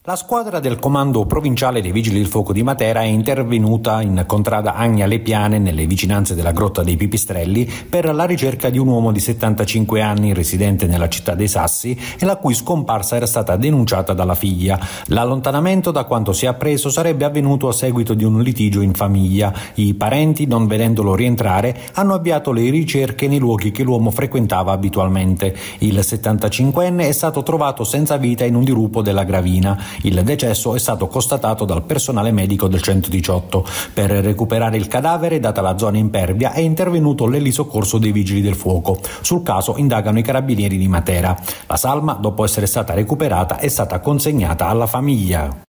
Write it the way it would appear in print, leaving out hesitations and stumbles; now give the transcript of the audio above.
La squadra del Comando Provinciale dei Vigili del Fuoco di Matera è intervenuta in contrada Agna Le Piane, nelle vicinanze della Grotta dei Pipistrelli, per la ricerca di un uomo di 75 anni residente nella città dei Sassi e la cui scomparsa era stata denunciata dalla figlia. L'allontanamento, da quanto si è appreso, sarebbe avvenuto a seguito di un litigio in famiglia. I parenti, non vedendolo rientrare, hanno avviato le ricerche nei luoghi che l'uomo frequentava abitualmente. Il 75enne è stato trovato senza vita in un dirupo della Gravina. Il decesso è stato constatato dal personale medico del 118. Per recuperare il cadavere, data la zona impervia, è intervenuto l'elisoccorso dei Vigili del Fuoco. Sul caso indagano i carabinieri di Matera. La salma, dopo essere stata recuperata, è stata consegnata alla famiglia.